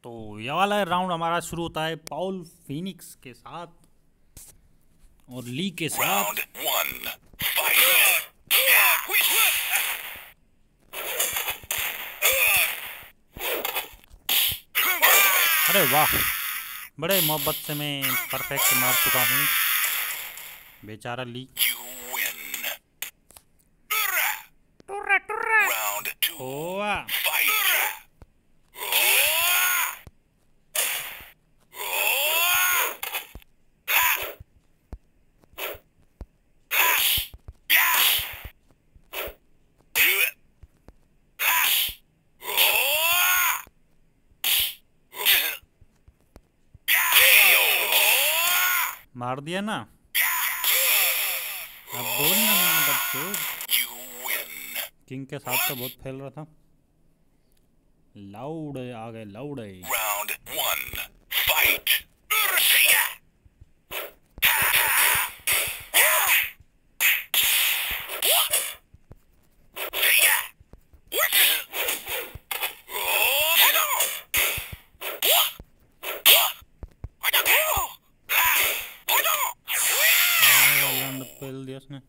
तो ये वाला राउंड हमारा शुरू होता है पॉल फिनिक्स के साथ और ली के साथ। अरे वाह, बड़े मोहब्बत से मैं परफेक्ट मार चुका हूँ बेचारा ली। ओह मार दिया ना। अब बोलना ना बच्चों, किंग के साथ तो बहुत फैल रहा था। लाउड आ गए, लाउड है। Round 1, fight! पहल दिया उसने।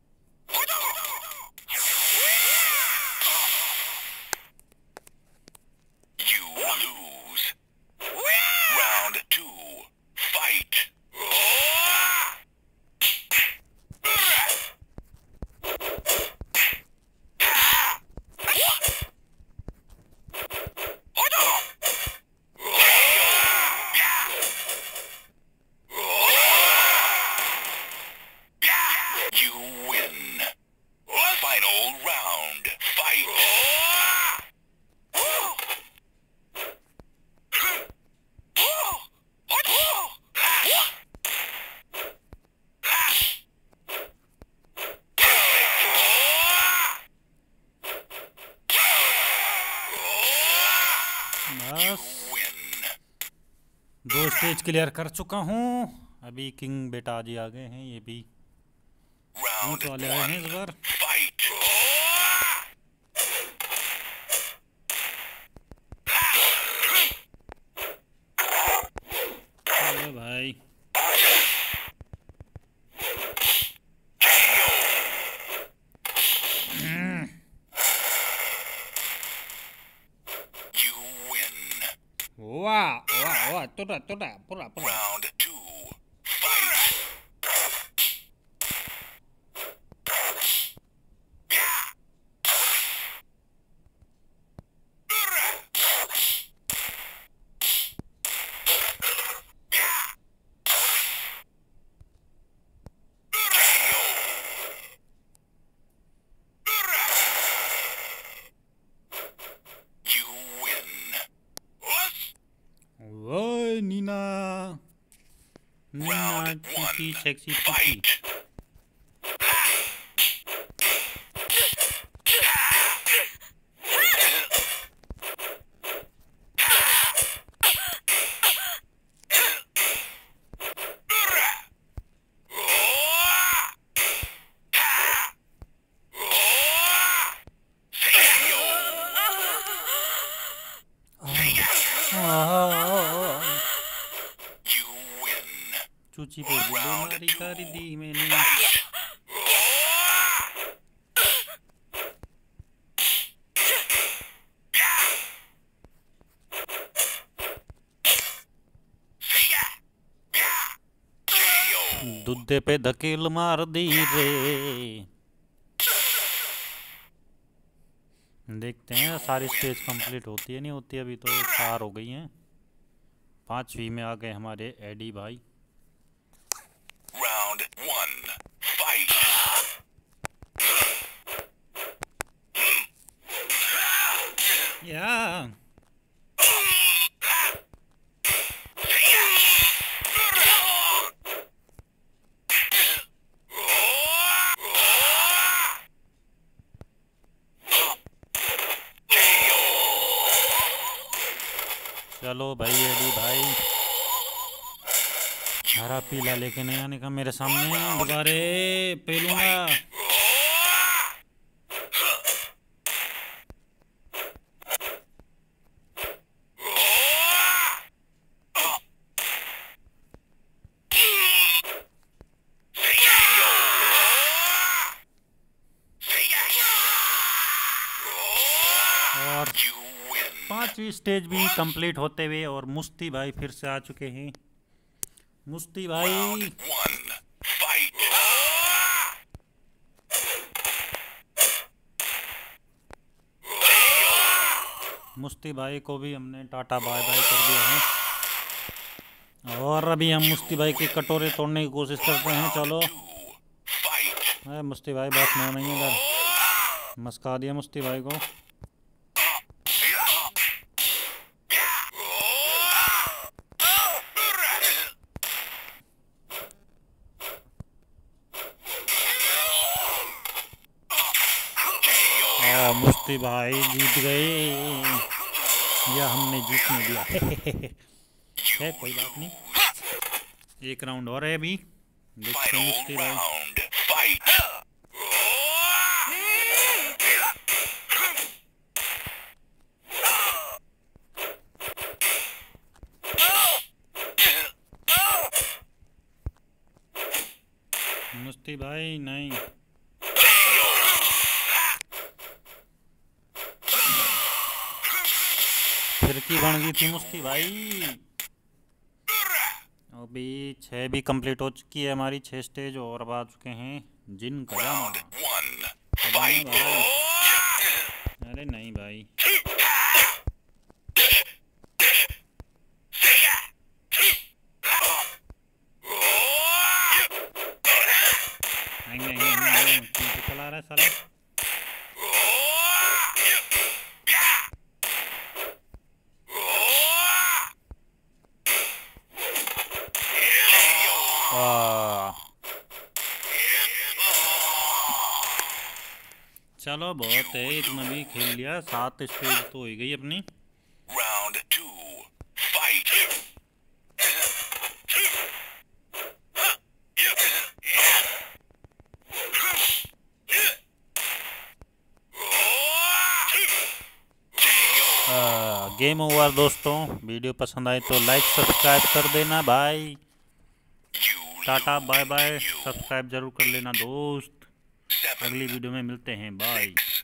Round 2, fight! You win. Final round, fight! बस 2 स्टेज क्लियर कर चुका हूँ। अभी किंग बेटा जी आ गए हैं, ये भी Round वाले आए हैं इस 1, बार। fight! चलो भाई, You win. वाह वाह वाह, तोड़ा तोड़ा पूरा पूरा। Round 2, fight! You win. ओए नीना, नीना Round की 1, सेक्सी पुती। fight! You win. चूची पे बीमारी कर दी मैंने। दूधे पे धकेल मार दी रे। देखते हैं सारी स्टेज कंप्लीट होती है नहीं होती। अभी तो 4 हो गई हैं, 5वीं में आ गए हमारे एडी भाई। Round 1, fight! या चलो भाई एडी भाई, हरा पीला लेके नहीं आने का मेरे सामने, दोबारे पेलूंगा। पांचवी स्टेज भी कंप्लीट होते हुए और मुस्ती भाई फिर से आ चुके हैं। मुस्ती भाई Round one. Fight. मुस्ती भाई को भी हमने टाटा बाय बाय कर दिया है और अभी हम मुस्ती भाई के कटोरे तोड़ने की कोशिश करते हैं। चलो Fight. मुस्ती भाई बस मैं नहीं इधर मस्का दिया मुस्ती भाई को। मुस्ती भाई जीत गए या हमने जीतने दिया है कोई बात नहीं। एक राउंड और है अभी देखते हैं मुस्ती भाई। Round. Fight. मुस्ती भाई नहीं फिरकी बन गई थी मुस्ती भाई। अभी 6 भी कंप्लीट हो चुकी है हमारी 6 स्टेज और अब आ चुके हैं जिन कजामा। Round one. कजामा Fight. भाई अरे नहीं भाई नहीं चला रहा है साला। चलो बहुत है इतना भी खेल लिया 7 स्टेज तो हो ही गई अपनी। Round two. Fight. Game over दोस्तों। वीडियो पसंद आए तो लाइक सब्सक्राइब कर देना भाई। Tata bye bye. सब्सक्राइब जरूर कर लेना दोस्त। अगली वीडियो में मिलते हैं बाय।